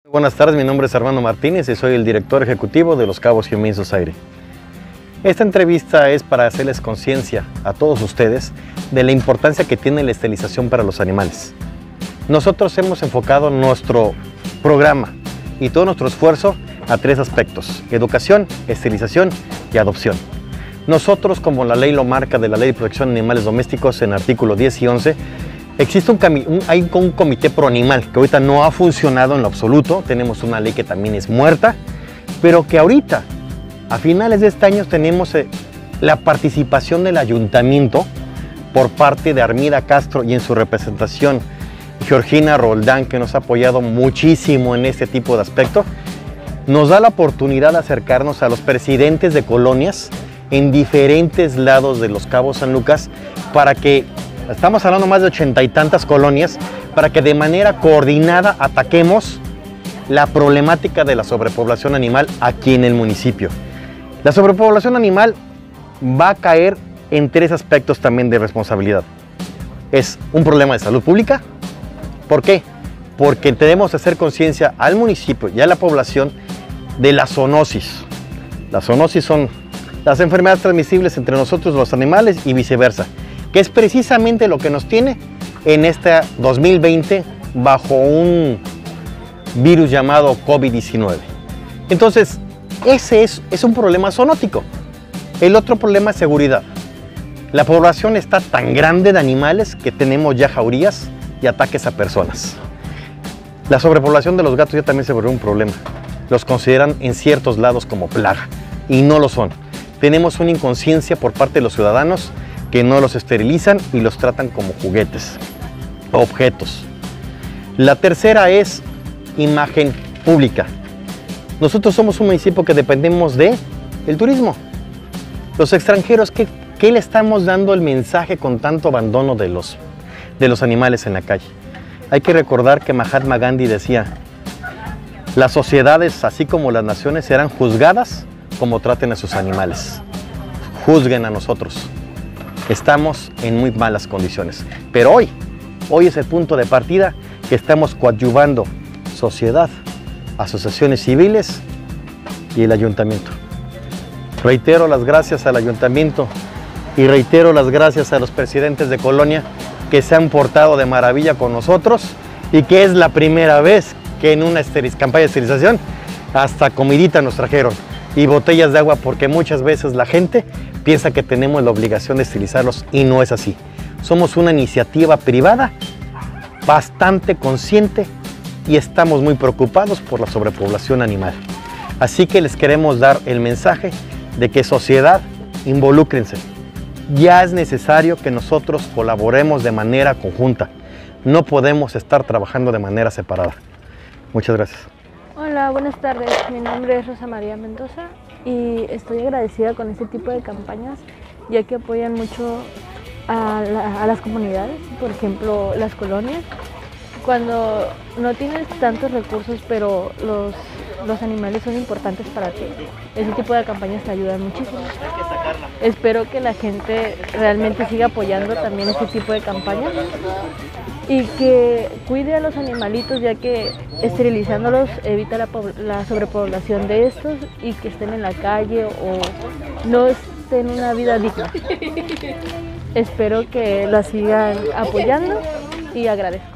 Buenas tardes, mi nombre es Armando Martínez y soy el director ejecutivo de Los Cabos Humane Society. Esta entrevista es para hacerles conciencia a todos ustedes de la importancia que tiene la esterilización para los animales. Nosotros hemos enfocado nuestro programa y todo nuestro esfuerzo a tres aspectos: educación, esterilización y adopción. Nosotros, como la ley lo marca de la Ley de Protección de Animales Domésticos en artículos 10 y 11, existe un comité pro animal que ahorita no ha funcionado en lo absoluto. Tenemos una ley que también es muerta, pero que ahorita, a finales de este año, tenemos la participación del ayuntamiento por parte de Armida Castro y en su representación Georgina Roldán, que nos ha apoyado muchísimo en este tipo de aspecto. Nos da la oportunidad de acercarnos a los presidentes de colonias en diferentes lados de Los Cabos San Lucas para que, estamos hablando más de 80 y tantas colonias, para que de manera coordinada ataquemos la problemática de la sobrepoblación animal aquí en el municipio. La sobrepoblación animal va a caer en tres aspectos también de responsabilidad. Es un problema de salud pública. ¿Por qué? Porque tenemos que hacer conciencia al municipio y a la población de la zoonosis. Las zoonosis son las enfermedades transmisibles entre nosotros los animales y viceversa, que es precisamente lo que nos tiene en este 2020 bajo un virus llamado COVID-19. Entonces, ese es un problema zoonótico. El otro problema es seguridad. La población está tan grande de animales que tenemos ya jaurías y ataques a personas. La sobrepoblación de los gatos ya también se volvió un problema. Los consideran en ciertos lados como plaga y no lo son. Tenemos una inconsciencia por parte de los ciudadanos que no los esterilizan y los tratan como juguetes, objetos. La tercera es imagen pública. Nosotros somos un municipio que dependemos del turismo. Los extranjeros, ¿qué le estamos dando el mensaje con tanto abandono de los animales en la calle? Hay que recordar que Mahatma Gandhi decía: las sociedades, así como las naciones, serán juzgadas como traten a sus animales. Juzguen a nosotros. Estamos en muy malas condiciones. Pero hoy es el punto de partida que estamos coadyuvando sociedad, asociaciones civiles y el ayuntamiento. Reitero las gracias al ayuntamiento y reitero las gracias a los presidentes de colonia que se han portado de maravilla con nosotros y que es la primera vez que en una campaña de esterilización hasta comidita nos trajeron y botellas de agua, porque muchas veces la gente piensa que tenemos la obligación de esterilizarlos y no es así. Somos una iniciativa privada bastante consciente y estamos muy preocupados por la sobrepoblación animal. Así que les queremos dar el mensaje de que sociedad, involúcrense. Ya es necesario que nosotros colaboremos de manera conjunta. No podemos estar trabajando de manera separada. Muchas gracias. Hola, buenas tardes. Mi nombre es Rosa María Mendoza y estoy agradecida con este tipo de campañas, ya que apoyan mucho a las comunidades, por ejemplo, las colonias. Cuando no tienes tantos recursos, pero los animales son importantes para ti, ese tipo de campañas te ayudan muchísimo. Espero que la gente realmente siga apoyando también este tipo de campañas y que cuide a los animalitos, ya que esterilizándolos evita la sobrepoblación de estos y que estén en la calle o no estén una vida digna. Espero que la sigan apoyando y agradezco.